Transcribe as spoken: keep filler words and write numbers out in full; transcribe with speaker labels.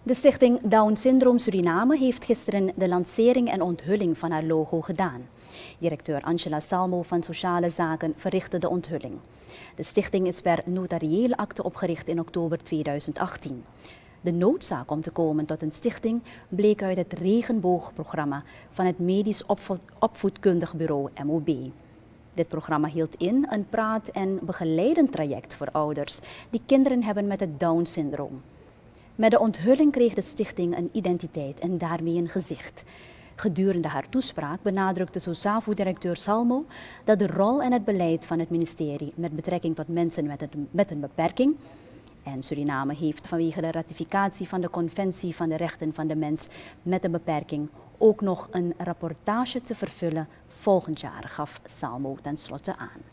Speaker 1: De stichting Down Syndroom Suriname heeft gisteren de lancering en onthulling van haar logo gedaan. Directeur Angela Salmo van Sociale Zaken verrichtte de onthulling. De stichting is per notariële akte opgericht in oktober tweeduizend achttien. De noodzaak om te komen tot een stichting bleek uit het regenboogprogramma van het Medisch Opvo- Opvoedkundig Bureau M O B. Dit programma hield in een praat- en begeleidend traject voor ouders die kinderen hebben met het Down-syndroom. Met de onthulling kreeg de stichting een identiteit en daarmee een gezicht. Gedurende haar toespraak benadrukte SOSAVO-directeur Salmo dat de rol en het beleid van het ministerie met betrekking tot mensen met een, met een beperking, en Suriname heeft vanwege de ratificatie van de Conventie van de Rechten van de Mens met een beperking ook nog een rapportage te vervullen volgend jaar, gaf Salmo tenslotte aan.